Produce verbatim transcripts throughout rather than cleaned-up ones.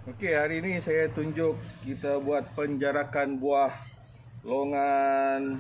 Okey, hari ini saya tunjuk kita buat penjarakan buah longan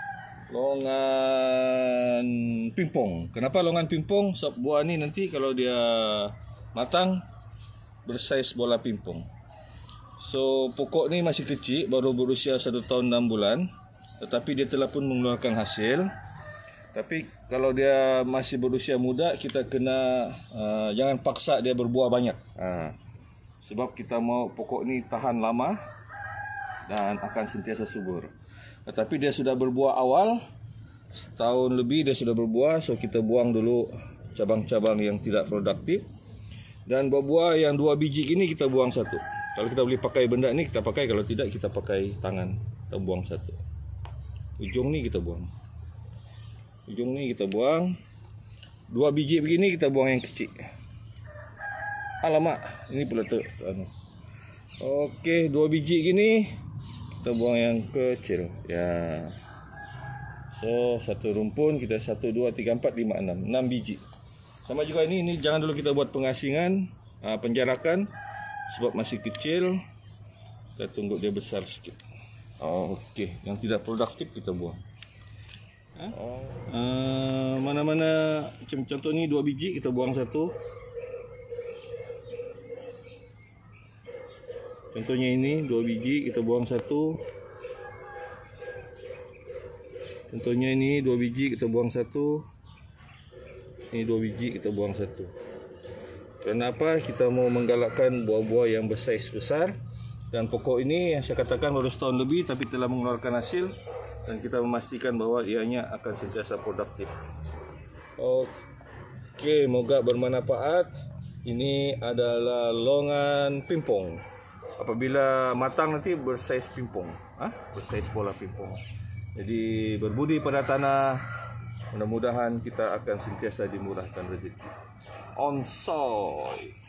longan pimpong. Kenapa longan pimpong? Sebab buah ni nanti kalau dia matang bersaiz bola pimpong. So pokok ni masih kecil, baru berusia satu tahun enam bulan, tetapi dia telah pun mengeluarkan hasil. Tapi kalau dia masih berusia muda, kita kena uh, jangan paksa dia berbuah banyak. Uh, sebab kita mau pokok ni tahan lama dan akan sentiasa subur. Tetapi dia sudah berbuah awal, setahun lebih dia sudah berbuah, so kita buang dulu cabang-cabang yang tidak produktif. Dan buah-buah yang dua biji ini kita buang satu. Kalau kita boleh pakai benda ni kita pakai, kalau tidak kita pakai tangan, kita buang satu. Ujung ni kita buang. Ujung ni kita buang. Dua biji begini kita buang yang kecil. Alamak, ini pula tu. Okey, dua biji gini kita buang yang kecil. Ya. So, satu rumpun kita satu, dua, tiga, empat, lima, enam. Enam biji. Sama juga ini, ini jangan dulu kita buat pengasingan, penjarakan. Sebab masih kecil. Kita tunggu dia besar sikit. Okey, yang tidak produktif kita buang. Uh, mana-mana macam contoh ni dua biji kita buang satu. Contohnya ini dua biji kita buang satu. Contohnya ini dua biji kita buang satu. Ini dua biji kita buang satu. Kenapa? Kita mau menggalakkan buah-buah yang bersaiz besar. Dan pokok ini yang saya katakan baru setahun lebih tapi telah mengeluarkan hasil. Dan kita memastikan bahawa ianya akan sentiasa produktif. Okey, moga bermanfaat. Ini adalah longan pimpong. Apabila matang nanti bersaiz pimpong, ha? Bersaiz bola pimpong. Jadi berbudi pada tanah. Mudah-mudahan kita akan sentiasa dimurahkan rezeki. On soy.